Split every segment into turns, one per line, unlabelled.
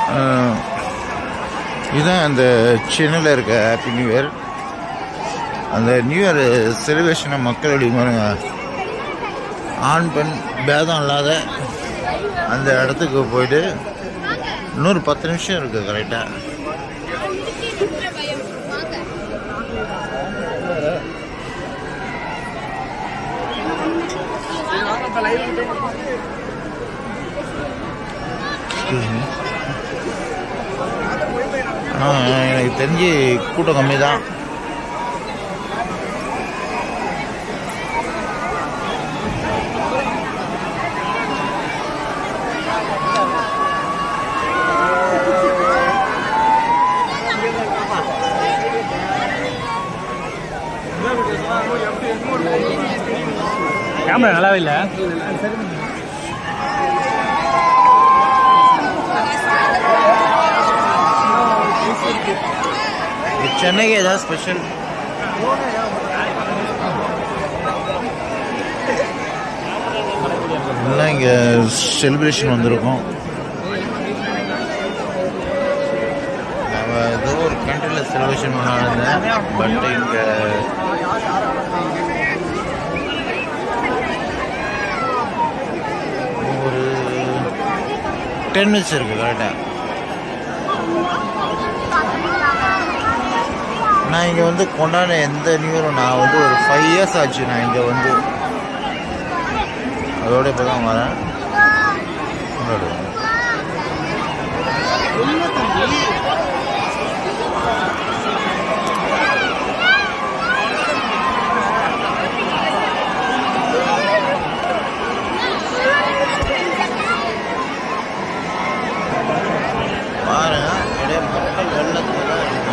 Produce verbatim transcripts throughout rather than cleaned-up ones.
இதுதான் அந்த சென்னையில் இருக்க ஹாப்பி நியூ இயர். அந்த நியூ இயர் செலிப்ரேஷனை மக்களுடைய ஆண் பெண் பேதம் இல்லாத அந்த இடத்துக்கு போயிட்டு இன்னொரு பத்து நிமிஷம் இருக்குது கரெக்டாக. எனக்கு தெரிஞ்சு கூட்டம் கம்மி தான்.
கேமரா நல்லாவே இல்லை.
சென்னைக்கு ஏதாவது ஸ்பெஷல்? இல்லை, இங்கே செலிப்ரேஷன் வந்திருக்கோம். நான் ஏதோ ஒரு கண்ட்ரியில் செலிப்ரேஷன் பண்ணாருந்தேன். பட் இங்கே ஒரு டென் மினிட்ஸ் இருக்குது கரெக்டாக. நான் இங்கே வந்து கொண்டாட எந்த நியூ இயரும் நான் வந்து ஒரு ஃபைவ் இயர்ஸ் ஆச்சு நான் இங்கே வந்து. அதோட இப்போ தான் வரேன் கொண்டாடுவேன். பாருங்க, அப்படியே மக்கள் வெள்ளத்தில் தான் இருக்கு.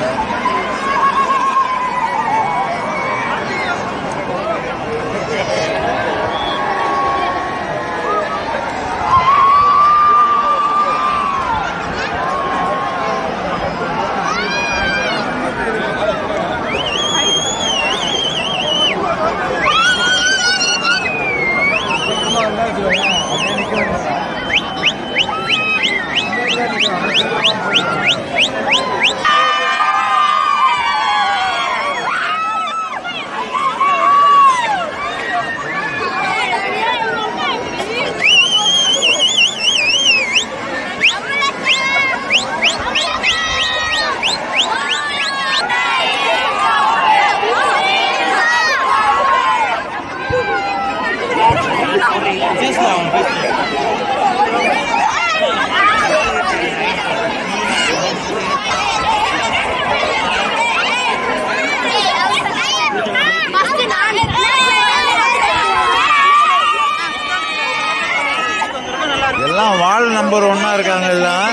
எல்லாம் வால் நம்பர் ஒன்னா இருக்காங்க. எல்லாம்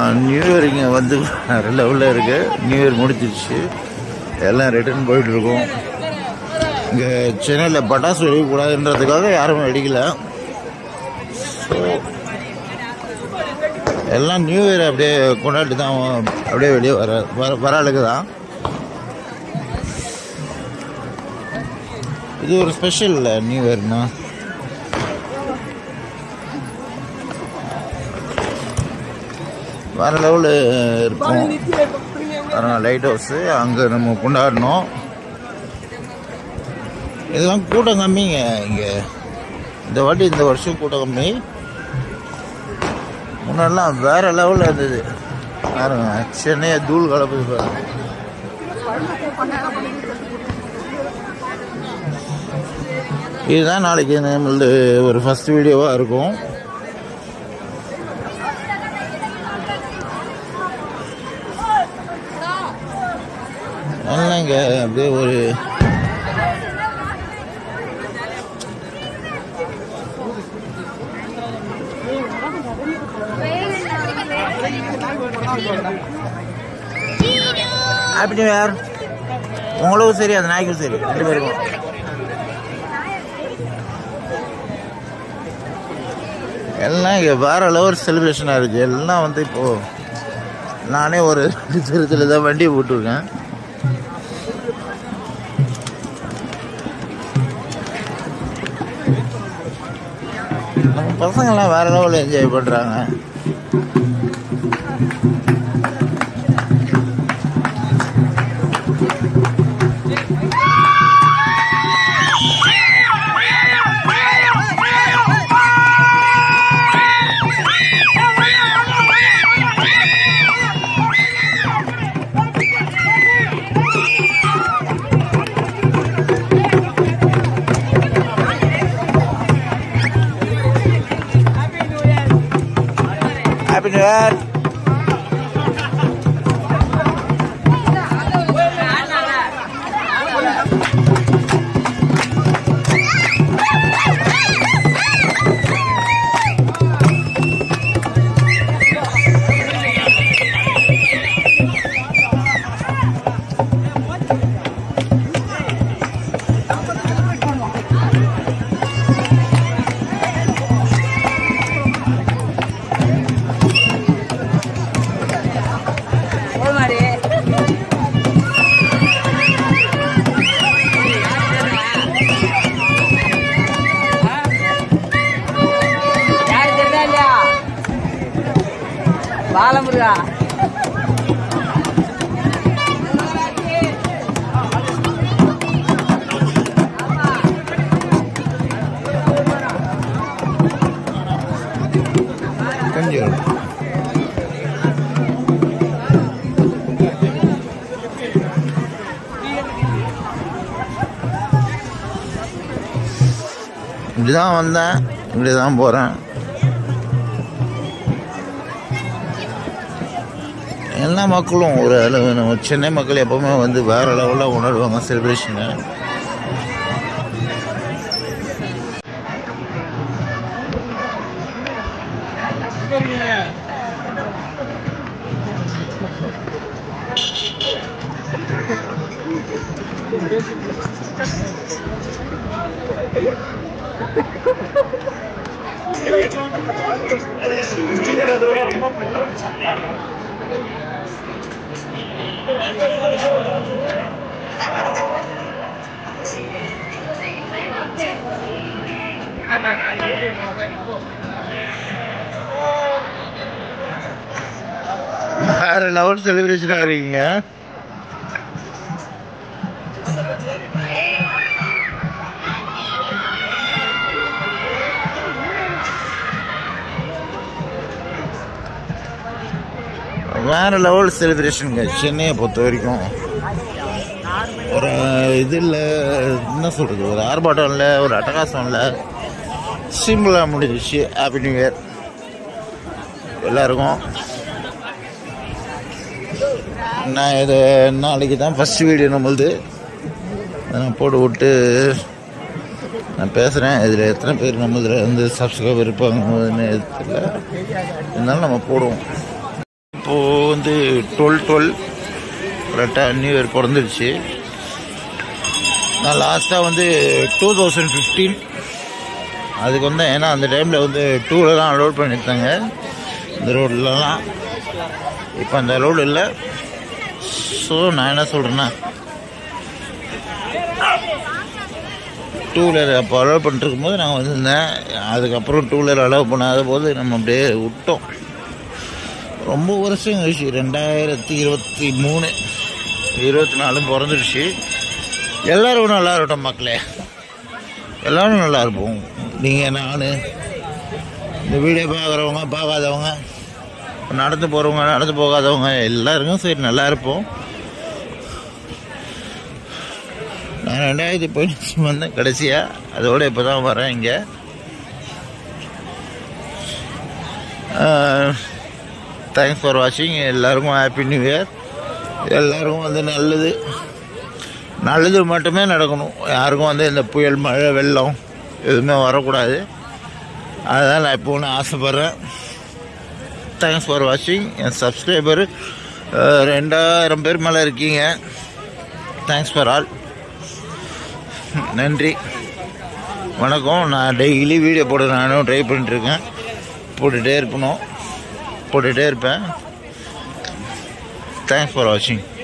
நியூ இயர் இங்கே வந்து வேறு லெவலில் இருக்குது. நியூ இயர் முடிச்சிருச்சு, எல்லாம் ரிட்டர்ன் போயிட்டுருக்கோம். இங்கே சென்னையில் பட்டாசு வெடிக்கக்கூடாதுன்றதுக்காக யாரும் வெடிக்கலை. ஸோ எல்லாம் நியூ இயர் அப்படியே கொண்டாடி தான் அப்படியே வெளியே வர வர வர ஆளுக்கு தான். இது ஒரு ஸ்பெஷல் நியூ இயர்னா. வேறு லெவலு இருக்கும். லைட் ஹவுஸு அங்கே நம்ம கொண்டாடணும். இதெல்லாம் கூட்டம் கம்மிங்க இங்கே. இந்த வாட்டி இந்த வருஷம் கூட்டம் கம்மி. முன்னெல்லாம் வேறு லெவலில் இருந்தது. பாருங்க, சென்னையை தூள் கலப்புது பாருங்க. இதுதான் நாளைக்கு நம்மளது ஒரு ஃபஸ்ட் வீடியோவாக இருக்கும். அதெல்லாம் இங்கே அப்படியே ஒரு ஹாப்பி நியூ இயர். உங்களுக்கும் சரி, அந்த நாய்க்கும் சரி, ரெண்டு பேருக்கும். எல்லாம் இங்கே வேறு லெவல் செலிப்ரேஷனாக இருக்குது. எல்லாம் வந்து இப்போது நானே ஒரு திருத்தில் தான் வண்டியை போட்டிருக்கேன். நம்ம பசங்கள்லாம் வேறு லெவலில் என்ஜாய் பண்ணுறாங்க. Happy New Year.
பாலமுருகா
கொஞ்சம் இப்படிதான் வந்தேன், இப்படிதான் போறேன். எல்லா மக்களும் ஒரு அளவு, நம்ம சென்னை மக்கள் எப்பவுமே வந்து வேறு லெவலில் உணர்வாங்க செலிப்ரேஷனை. வேற லெவல் செலிப்ரேஷனாக இருக்கீங்க. வேற லெவல் செலிப்ரேஷனுங்க சென்னையை பொறுத்த வரைக்கும். ஒரு இது இல்லை, என்ன சொல்கிறது, ஒரு ஆர்ப்பாட்டம் இல்லை, ஒரு அட்டகாசம் இல்லை, சிம்பிளாக முடிஞ்சிச்சு. ஹாப்பி நியூ இயர் எல்லாருக்கும். நான் இதை நாளைக்கு தான் ஃபஸ்ட் வீடியோ நம்மளுது, நான் போட்டு விட்டு நான் பேசுகிறேன். இதில் எத்தனை பேர் நம்மளதில் வந்து சப்ஸ்கிரைபர் இருப்பாங்கன்னு தெரியல, இருந்தாலும் நம்ம போடுவோம். இப்போது வந்து டுவெல் டுவெல் கரெக்டாக நியூ இயர் பிறந்துருச்சு. நான் லாஸ்ட்டாக வந்து டூ தௌசண்ட் ஃபிஃப்டீன் அதுக்கு வந்தேன். ஏன்னா அந்த டைமில் வந்து டூலெலாம் அலோட் பண்ணியிருந்தாங்க இந்த ரோட்லலாம். இப்போ அந்த ரோடு இல்லை. ஸோ நான் என்ன சொல்கிறேன்னா, டூ வீலர் அப்போ அலோவ் பண்ணிருக்கும் போது நாங்கள் வந்திருந்தேன். அதுக்கப்புறம் டூ வீலர் அலோவ் பண்ணாத போது நம்ம அப்படியே விட்டோம். ரொம்ப வருஷம் கழிச்சு ரெண்டாயிரத்தி இருபத்தி மூணு இருபத்தி நாலு பிறந்துடுச்சு. எல்லோரும் நல்லா இருக்கட்டும் மக்களே, எல்லோரும் நல்லா இருப்போம். நீங்கள், நான், இந்த வீடியோ பார்க்குறவங்க பார்க்காதவங்க, நடந்து போகிறவங்க நடந்து போகாதவங்க எல்லாருக்கும் சரி நல்லா இருப்போம். நான் ரெண்டாயிரத்தி பதினஞ்சு வந்தேன் கடைசியாக, அதோடு இப்போ தான் வரேன் இங்கே. தேங்க்ஸ் ஃபார் வாட்சிங். எல்லாருக்கும் ஹாப்பி நியூ இயர். எல்லாருக்கும் வந்து நல்லது நல்லது மட்டுமே நடக்கணும். யாருக்கும் வந்து இந்த புயல், மழை, வெள்ளம் எதுவுமே வரக்கூடாது. அதுதான் நான் இப்போ ஒன்று ஆசைப்பட்றேன். தேங்க்ஸ் ஃபார் வாட்சிங். என் சப்ஸ்கிரைபர் ரெண்டாயிரம் பேர் மேலே இருக்கீங்க. Thanks for all. நன்றி, வணக்கம். நான் டெய்லி வீடியோ போட நானும் ட்ரை பண்ணிட்டுருக்கேன். போட்டுகிட்டே இருக்கணும், போட்டுகிட்டே இருப்பேன். தேங்க்ஸ் ஃபார் வாட்சிங்.